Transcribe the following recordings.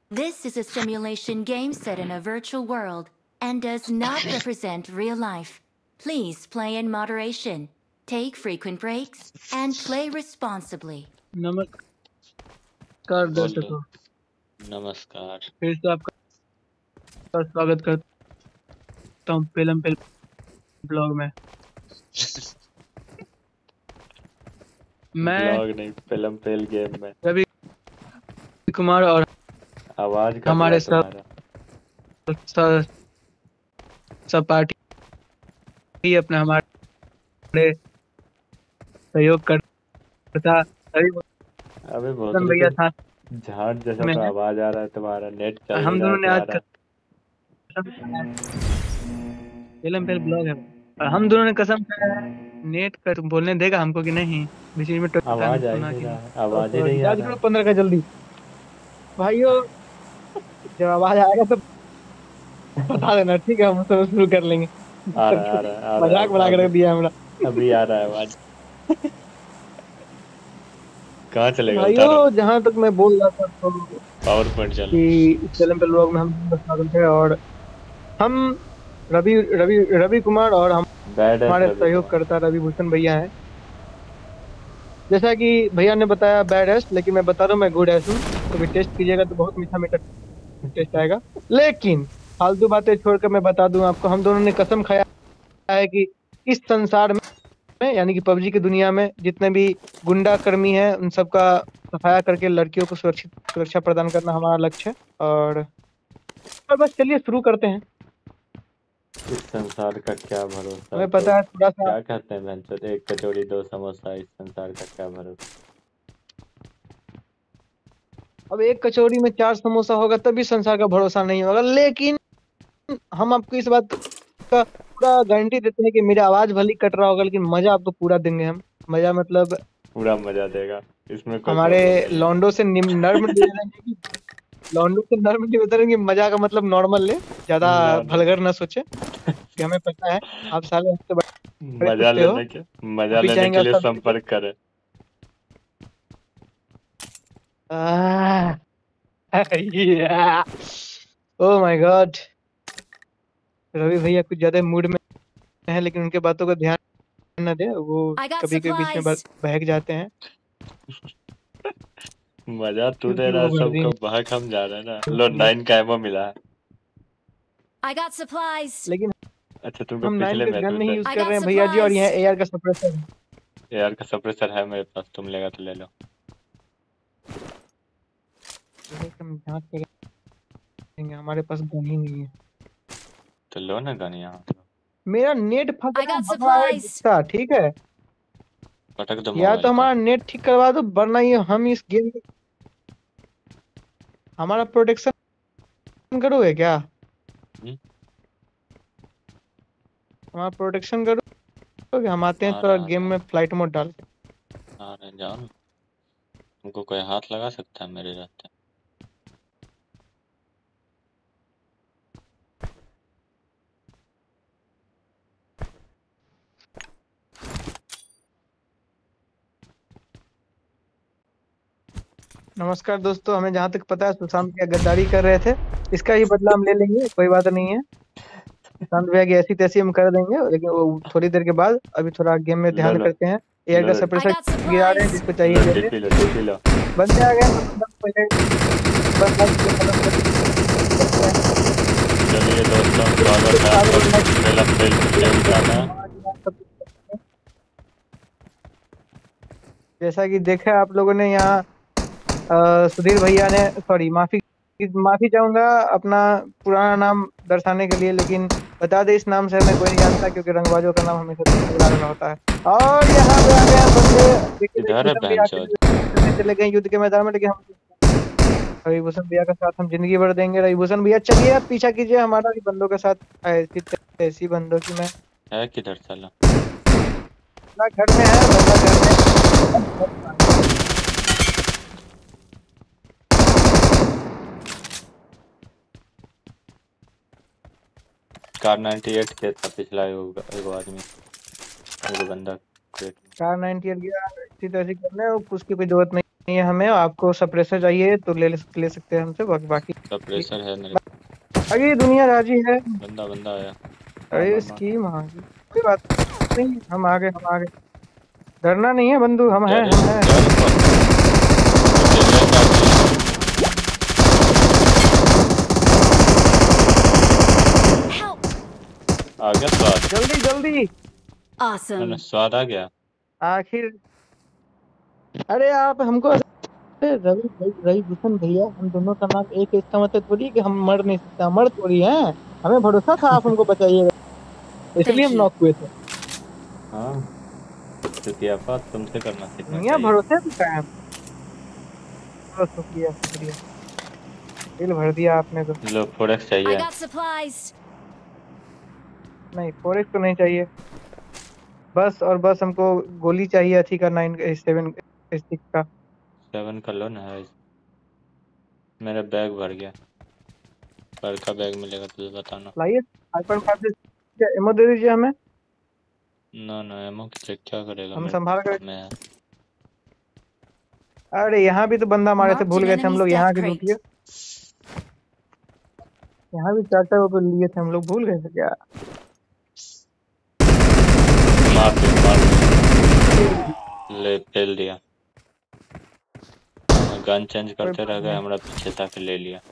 This is a simulation game set in a virtual world and does not represent real life. Please play in moderation, take frequent breaks, and play responsibly. नमस्कार दर्शकों, नमस्कार। फिर से आपका स्वागत करता हूँ पेलम पेल ब्लॉग में। मैं ब्लॉग नहीं, फिल्म पेल गेम में। रवि कुमार और आवाज कट हमारे रहा है तुम्हारा। सब पार्टी अपने हमारे सहयोग करता अबे बहुत भैया साथ झाड़ जैसा में तो है। आवाज आ रहा है तुम्हारा। नेट चल हम नहीं रहा है दोनों ने आज तुम्हारा। पेलम पेल ब्लॉग है और हम दोनों ने कसम खाया है, नेट कर बोलने देगा हमको कि नहीं। बीच में आवाज आ ही नहीं रहा है, आवाज ही नहीं आ रहा है। 15 का जल्दी भाइयों, जब आवाज आएगा तो बता देना, ठीक है? हम सब शुरू कर लेंगे। आ रहा है, आ रहा है, आ रहा मजाक बना है। के रख दिया हमरा। अभी आ रहा है आवाज। कहाँ चलेगा? उतारो भाइयों, जहाँ तक मैं बोल रहा था तो पावर पॉइंट चलो। कि इस फिल्म पे लोग में हम स्वागत है और हम रवि रवि रवि कुमार और बैड हमारे सहयोगकर्ता रवि भूषण भैया हैं। जैसा कि भैया ने बताया बैड एस, लेकिन मैं बता रहा हूँ मैं गुड एस हूँ। तो भी टेस्ट कीजिएगा तो बहुत मीठा मीठा टेस्ट आएगा। लेकिन फालतू बातें छोड़कर मैं बता दूं आपको, हम दोनों ने कसम खाया है कि इस संसार में यानी कि पबजी की दुनिया में जितने भी गुंडा कर्मी हैं उन सबका सफाया करके लड़कियों को सुरक्षा प्रदान करना हमारा लक्ष्य है। और बस चलिए शुरू करते हैं। इस संसार का क्या भरोसा। हमें पता है थोड़ा सा, क्या कहते हैं भैंचोद, एक कचौड़ी दो समोसा, इस संसार का क्या भरोसा। अब एक कचौड़ी में 4 समोसा होगा तभी संसार का भरोसा नहीं होगा। लेकिन हम आपको इस बात का पूरा गारंटी देते हैं कि मेरी आवाज भली कट रहा होगा लेकिन मजा आपको पूरा देंगे हम। मजा मतलब पूरा मजा देगा, इसमें कोई हमारे प्रॉब्लम नहीं है। लॉन्डो से नर्म लॉन्डो से नर्म निवेदन मजा का मतलब नॉर्मल ले, ज्यादा भलगर ना सोचे कि हमें पता है आप साले हमसे बड़े मजा कुत्ते हो। लेने के लिए संपर्क करें। ओह माय गॉड, रवि भैया कुछ ज्यादा मूड में है, लेकिन उनके बातों का ध्यान न दे, वो कभी कभी बीच में बहक जाते हैं। मजा तू दे रहा है सबको, बहक हम जा रहे हैं ना। लो 9 का एमो मिला है। लेकिन अच्छा तुमको हम 9 पिछले का मैच गन में नहीं यूज कर रहे हैं भैया जी, और यह एआर का सप्रेसर है। एआर का सप्रेसर है मेरे पास, तुम लेगा तो ले लो। हम जांच करेंगे, हमारे पास गन ही नहीं है। तो लो ना गन यहाँ। मेरा नेट फंसा, ठीक है? पटक दो या तो हमारा नेट ठीक करवा दो, वरना ये हम इस गेम हमारा प्रोटेक्शन करोगे क्या? हमारा प्रोटेक्शन करोगे? हम आते हैं थोड़ा गेम में फ्लाइट मोड डाल के। आ रहे जाओ ना, तुमको कोई हाथ लगा सकता है मेरे रहते। नमस्कार दोस्तों, हमें जहाँ तक पता है सुशांत भैया गद्दारी कर रहे थे, इसका ही बदला हम ले लेंगे, कोई बात नहीं है। सुशांत भैया की ऐसी तैसी हम कर देंगे, लेकिन वो थोड़ी देर के बाद। अभी थोड़ा गेम में ध्यान करते हैं। एयर का सप्रेसर गिरा रहे हैं, जिसको चाहिए बंदे आ गए। चलिए दोस्तों, स्वागत है आपका। जैसा कि देखा आप लोगों ने यहाँ सुधीर भैया ने, सॉरी माफी चाहूंगा अपना पुराना नाम दर्शाने के लिए, लेकिन बता दे इस नाम से हमें कोई नहीं जानता, क्योंकि रंगबाजों का नाम हमेशा होता है। और यहाँ पे आ गए बंदे, चले गए युद्ध के मैदान में, लेकिन हम रविभूषण भैया का साथ हम जिंदगी भर देंगे। रविभूषण भैया चलिए आप पीछा कीजिए हमारा भी बंदों के साथ। ऐसी बंदों की मैं है किधर चला? घर में है, घर में। कार 98 के था पिछला एगो आदमी, एगो बंदा। कार 98 गया, इसी तरह से करना है, उसकी कोई जरूरत नहीं है हमें, आपको सप्रेसर चाहिए तो ले सकते हैं हमसे, बाकी सप्रेसर है मेरे आगे दुनिया राजी है। बंदा आया। अरे इसकी माँ की कोई बात नहीं, हम आगे डरना नहीं है बंधु, हम हैं डर हम हैं। आ गया स्वाद। जल्दी Awesome. स्वाद आ गया। आखिर अरे आप हमको अरे रवि भूषण भैया, हम दोनों का नाम एक है, इसका मतलब थोड़ी है कि हम मर नहीं सकते, हम मर थोड़ी हैं। हमें भरोसा था आप हमको बचाइएगा, इसलिए Thank हम you. नॉक हुए थे। हाँ शुक्रिया बात तुमसे करना सीखना दुनिया चाहिए। भरोसे पे कायम। बहुत शुक्रिया शुक्रिया, दिल भर दिया आपने तो। लो फोरेक्स I चाहिए। got supplies. नहीं फोरेक्स तो नहीं चाहिए, बस और बस हमको गोली चाहिए अच्छी का 9-7 का। 7 का लो ना है। मेरा बैग भर गया, पर का बैग मिलेगा तुझे बताना। लाइए 5.5 क्या एमओ दे दीजिए हमें, ना एमओ की चेक क्या करेगा, हम मेरे संभाल कर। पास में है। अरे यहाँ भी तो बंदा मारे थे, Marked भूल an गए थे हम enemy's लोग, यहाँ death भी लूटिए। crate. यहाँ भी 4 रुपए लिए थे हम लोग, भूल गए थे क्या? मार ले फेल दिया। गन चेंज कोई करते बात रह गए, नहीं। हमारा पीछे से आके ले लिया।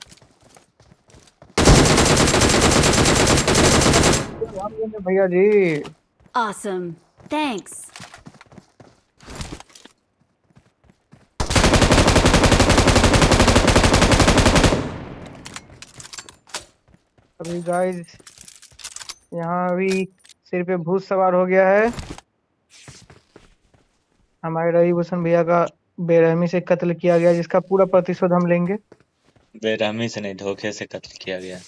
भैया जी Awesome. Thanks. अभी गाइस यहाँ अभी सिर पे भूत सवार हो गया है। हमारे रवि भूषण भैया का बेरहमी से कत्ल किया गया, जिसका पूरा प्रतिशोध हम लेंगे। बेरहमी से नहीं, धोखे से कत्ल किया गया।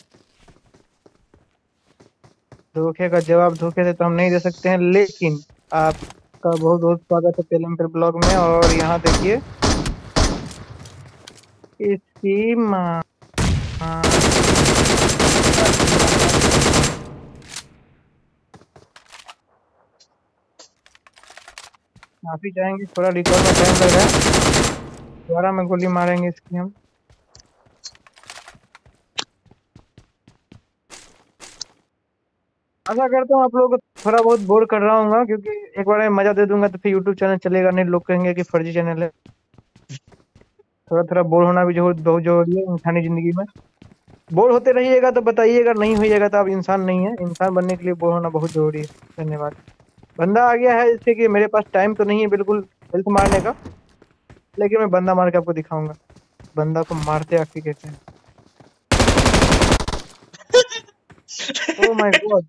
धोखे का जवाब धोखे से तो हम नहीं दे सकते हैं, लेकिन आपका बहुत बहुत स्वागत है तेलंपर ब्लॉग में। और यहाँ देखिए इसकी माँ, माफी चाहेंगे, थोड़ा रिकॉर्ड में टाइम लग रहा है, दोबारा में गोली मारेंगे इसकी हम। आशा करता हूँ आप लोगों को थोड़ा बहुत बोर कर रहा हूँ, क्योंकि एक बार मैं मजा दे दूंगा तो फिर यूट्यूब चैनल चलेगा नहीं, लोग कहेंगे कि फर्जी चैनल है। थोड़ा थोड़ा बोर होना भी बहुत जरूरी है इंसानी जिंदगी में। बोर होते रहिएगा तो बताइएगा, नहीं होइएगा तो आप इंसान नहीं है। इंसान बनने के लिए बोर होना बहुत जरूरी है। धन्यवाद। बंदा आ गया है, इससे कि मेरे पास टाइम तो नहीं है बिल्कुल हेल्थ मारने का, लेकिन मैं बंदा मार के आपको दिखाऊंगा बंदा को मारते आखिर कैसे हैं। ओह माय गॉड,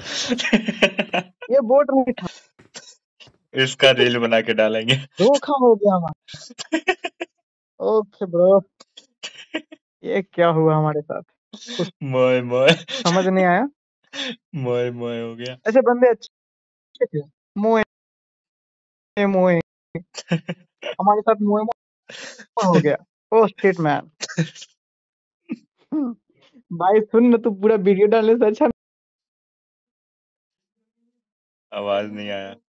ये बोट नहीं था, इसका रील बना के डालेंगे। धोखा हो गया हमारा। ओके ब्रो, ये क्या हुआ हमारे साथ, कुछ मोए मोए समझ नहीं आया। मोए मोए हो गया। ऐसे बंदे अच्छे थे, मोए मोए, हमारे साथ मोए मोए हो गया। Oh shit man. भाई सुन ना, तू पूरा वीडियो डालने से अच्छा आवाज नहीं आया।